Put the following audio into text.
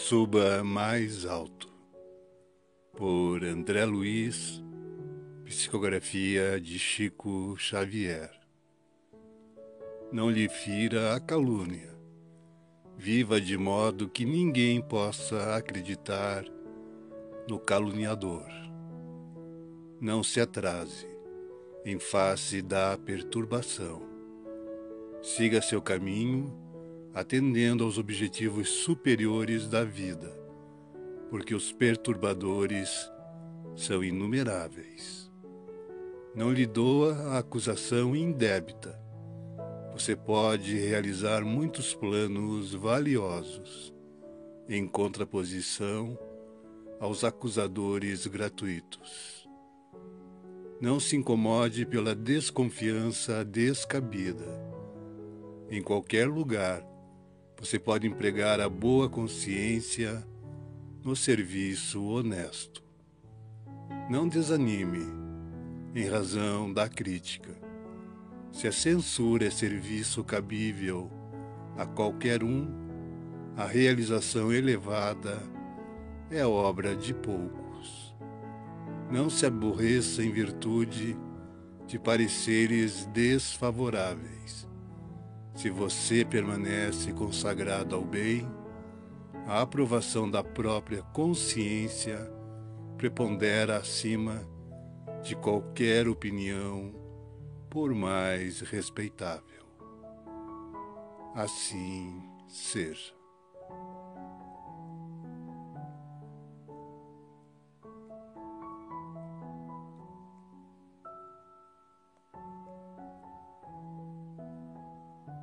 Suba mais alto, por André Luiz, psicografia de Chico Xavier. Não lhe fira a calúnia, viva de modo que ninguém possa acreditar no caluniador. Não se atrase em face da perturbação. Siga seu caminho, atendendo aos objetivos superiores da vida, porque os perturbadores são inumeráveis. Não lhe doa a acusação indébita. Você pode realizar muitos planos valiosos, em contraposição aos acusadores gratuitos. Não se incomode pela desconfiança descabida. Em qualquer lugar, você pode empregar a boa consciência no serviço honesto. Não desanime em razão da crítica. Se a censura é serviço cabível a qualquer um, a realização elevada é obra de poucos. Não se aborreça em virtude de pareceres desfavoráveis. Se você permanece consagrado ao bem, a aprovação da própria consciência prepondera acima de qualquer opinião, por mais respeitável. Assim seja.